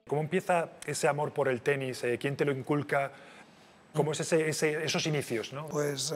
¿Cómo empieza ese amor por el tenis? ¿Quién te lo inculca? ¿Cómo es esos inicios, ¿no? Pues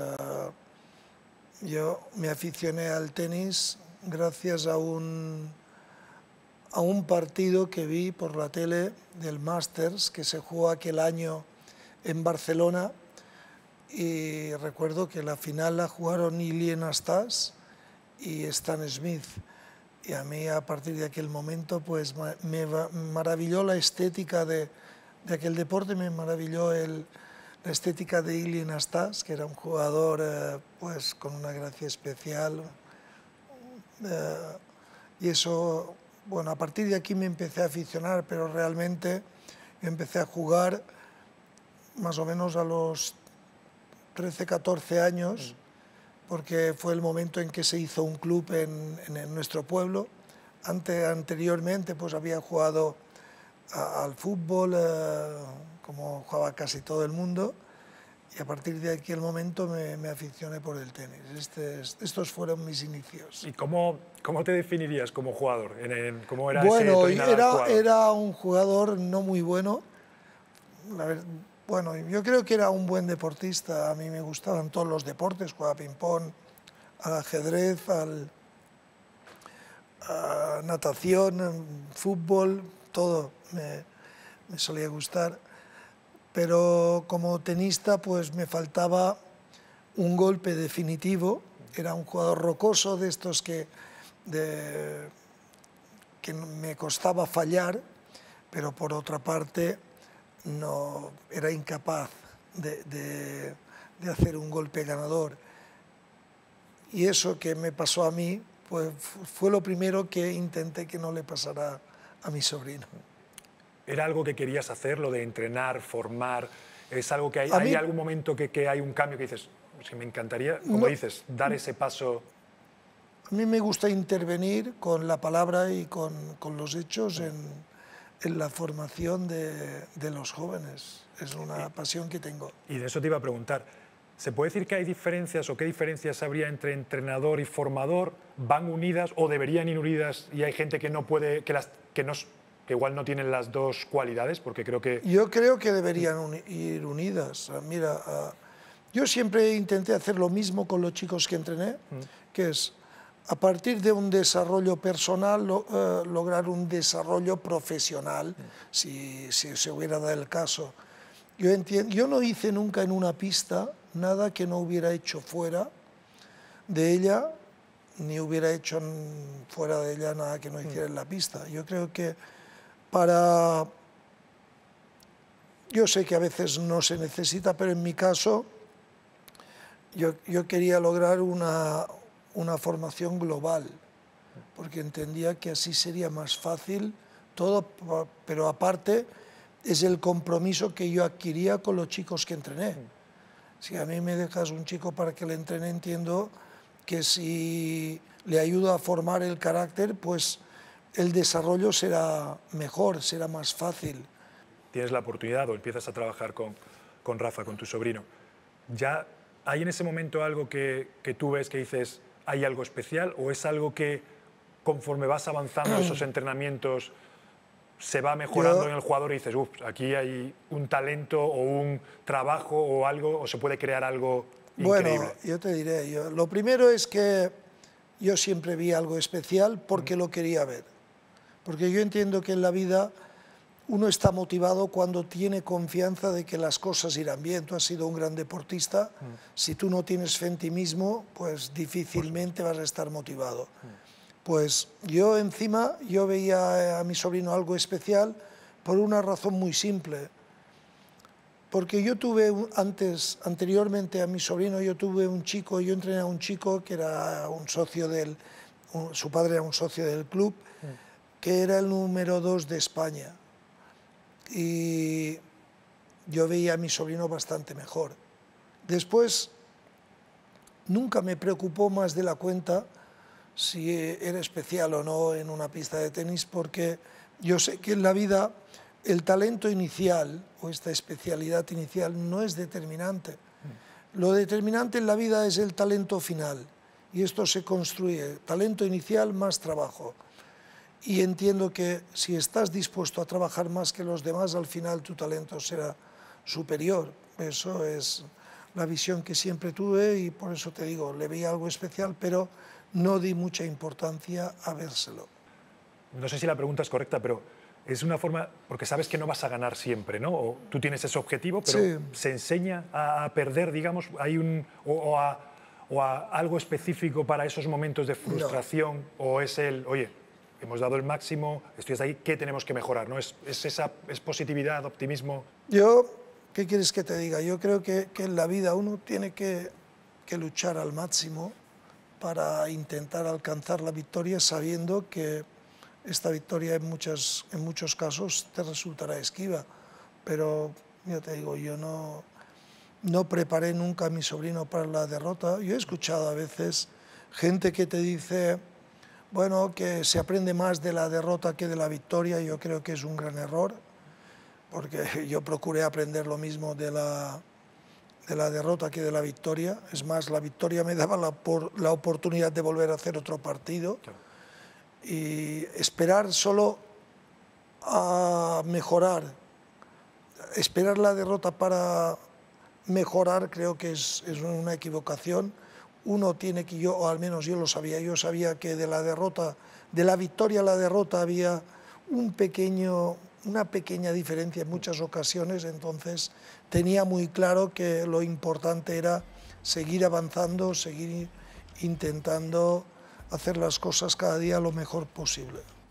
yo me aficioné al tenis gracias a un partido que vi por la tele del Masters que se jugó aquel año en Barcelona, y recuerdo que la final la jugaron Ilie Nastase y Stan Smith. Y a mí, a partir de aquel momento, pues me maravilló la estética de aquel deporte, me maravilló la estética de Ilie Nastase, que era un jugador pues con una gracia especial. Y eso, bueno, a partir de aquí me empecé a aficionar, pero realmente empecé a jugar más o menos a los 13, 14 años, porque fue el momento en que se hizo un club en nuestro pueblo. Anteriormente pues había jugado al fútbol, como jugaba casi todo el mundo, y a partir de aquel momento me aficioné por el tenis. Estos fueron mis inicios. ¿Y cómo te definirías como jugador? ¿Cómo era Bueno, ese jugador? era un jugador no muy bueno. Bueno, yo creo que era un buen deportista. A mí me gustaban todos los deportes, jugaba ping-pong, al ajedrez, a natación, fútbol, todo me solía gustar. Pero como tenista pues me faltaba un golpe definitivo. Era un jugador rocoso, de estos que me costaba fallar, pero por otra parte no era incapaz de hacer un golpe ganador. Y eso que me pasó a mí pues fue lo primero que intenté que no le pasara a mi sobrino. ¿Era algo que querías hacer, lo de entrenar, formar? ¿Es algo que hay algún momento que hay un cambio que dices, sí, me encantaría, como dices, dar ese paso? A mí me gusta intervenir con la palabra y con los hechos en la formación de los jóvenes. Es una pasión que tengo. Y de eso te iba a preguntar. ¿Se puede decir que hay diferencias o qué diferencias habría entre entrenador y formador? ¿Van unidas o deberían ir unidas y hay gente que no puede, que igual no tienen las dos cualidades? Porque creo que... Yo creo que deberían ir unidas. Mira, yo siempre intenté hacer lo mismo con los chicos que entrené, que es, a partir de un desarrollo personal, lograr un desarrollo profesional, si se hubiera dado el caso. Yo no hice nunca en una pista nada que no hubiera hecho fuera de ella, ni hubiera hecho fuera de ella nada que no hiciera en la pista. Yo creo que yo sé que a veces no se necesita, pero en mi caso yo quería lograr una formación global, porque entendía que así sería más fácil todo, pero aparte es el compromiso que yo adquiría con los chicos que entrené. Si a mí me dejas un chico para que le entrene, entiendo que si le ayudo a formar el carácter, pues el desarrollo será mejor, será más fácil. Tienes la oportunidad o empiezas a trabajar con Rafa, con tu sobrino. ¿Ya hay en ese momento algo que tú ves que dices, hay algo especial, o es algo que conforme vas avanzando esos entrenamientos se va mejorando en el jugador y dices, aquí hay un talento o un trabajo o algo, o se puede crear algo increíble? Bueno, yo te diré, lo primero es que yo siempre vi algo especial porque lo quería ver. Porque yo entiendo que en la vida uno está motivado cuando tiene confianza de que las cosas irán bien. Tú has sido un gran deportista, si tú no tienes fe en ti mismo, pues difícilmente vas a estar motivado. Pues yo veía a mi sobrino algo especial por una razón muy simple. Porque yo tuve anteriormente a mi sobrino, yo entrené a un chico que era un socio su padre era un socio del club, que era el número 2 de España. Y yo veía a mi sobrino bastante mejor. Después, nunca me preocupó más de la cuenta si era especial o no en una pista de tenis, porque yo sé que en la vida el talento inicial o esta especialidad inicial no es determinante. Lo determinante en la vida es el talento final, y esto se construye, talento inicial más trabajo. y entiendo que si estás dispuesto a trabajar más que los demás, al final tu talento será superior. Eso es la visión que siempre tuve y por eso te digo, le veía algo especial, pero no di mucha importancia a vérselo. No sé si la pregunta es correcta, pero es una forma, porque sabes que no vas a ganar siempre, ¿no? O tú tienes ese objetivo, pero Sí. ¿se enseña a perder, digamos? ¿Hay o a algo específico para esos momentos de frustración? No. ¿O es oye, hemos dado el máximo, estoy hasta ahí, ¿qué tenemos que mejorar? ¿No? ¿Es positividad, optimismo? ¿Qué quieres que te diga? Yo creo que en la vida uno tiene que luchar al máximo para intentar alcanzar la victoria, sabiendo que esta victoria en muchos casos te resultará esquiva. Pero ya te digo, yo no preparé nunca a mi sobrino para la derrota. Yo he escuchado a veces gente que te dice, bueno, que se aprende más de la derrota que de la victoria. Yo creo que es un gran error, porque yo procuré aprender lo mismo de la derrota que de la victoria. Es más, la victoria me daba la oportunidad de volver a hacer otro partido. Claro. Y esperar solo a mejorar, esperar la derrota para mejorar, creo que es una equivocación. Uno tiene que, o al menos yo lo sabía, yo sabía que de la victoria a la derrota había una pequeña diferencia en muchas ocasiones, entonces tenía muy claro que lo importante era seguir avanzando, seguir intentando hacer las cosas cada día lo mejor posible.